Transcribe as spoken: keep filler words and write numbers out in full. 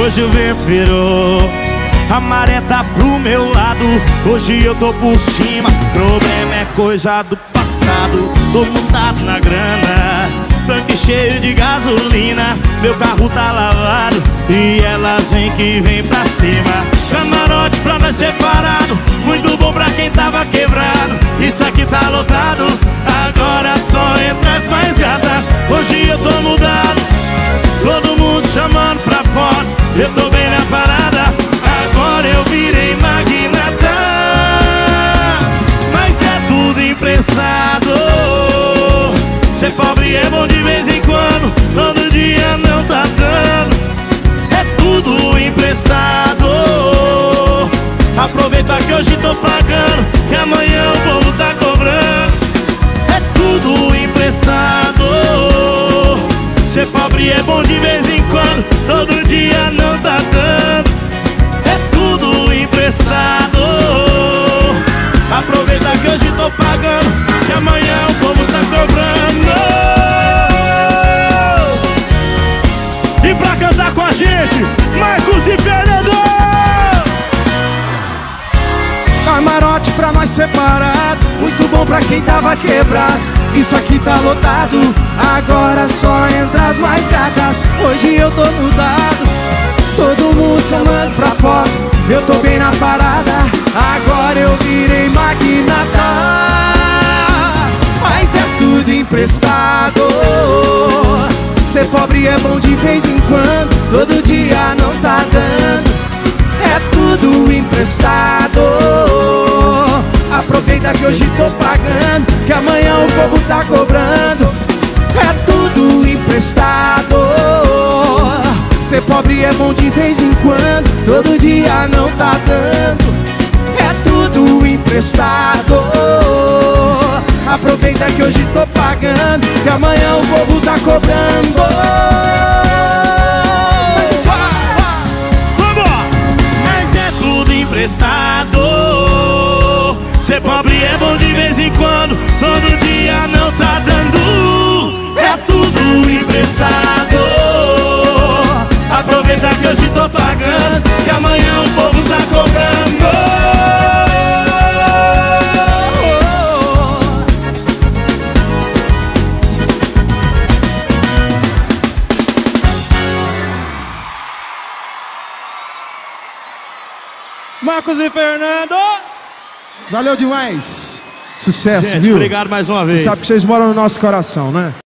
hoje o vento virou, a maré tá pro meu lado, hoje eu tô por cima. Problema é coisa do passado, tô montado na grana, tanque cheio de gasolina, meu carro tá lavado e elas vem que vem pra cima. Camarote pra nós separado, muito bom pra quem tava quebrado. Isso aqui tá lotado, agora só entra as mais gatas. Hoje eu tô mudado, todo mundo chamando pra foto, eu tô bem na parada, agora eu virei magnata. Mas é tudo emprestado, ser pobre é bom de vez em quando, todo dia não tá dando. É tudo emprestado, aproveita que hoje tô pagando, que amanhã o povo tá cobrando. É tudo emprestado, ser pobre é bom de vez em quando, todo dia não tá dando. É tudo emprestado, aproveita que hoje tô pagando, que amanhã o povo tá cobrando. E pra cantar com a gente, Marcos e Fernando. Camarote pra nós separado, muito bom pra quem tava quebrado. Isso aqui tá lotado, agora só entra as mais gatas. Hoje eu tô mudado, todo mundo chamando pra foto, eu tô bem na parada, agora eu virei magnata. Mas é tudo emprestado, ser pobre é bom de vez em quando, todo dia não tá dando. É tudo emprestado, aproveita que hoje tô pagando, que amanhã o povo tá cobrando. É tudo emprestado, ser pobre é bom de vez em quando, todo dia não tá dando. É tudo emprestado, aproveita que hoje tô pagando, que amanhã o povo tá cobrando. Emprestado, ser pobre é bom de vez em quando, todo dia não tá dando. É tudo emprestado, aproveita que hoje tô pagando, que amanhã o povo tá cobrando. Marcos e Fernando, valeu demais. Sucesso, gente, viu? Obrigado mais uma vez. Você sabe que vocês moram no nosso coração, né?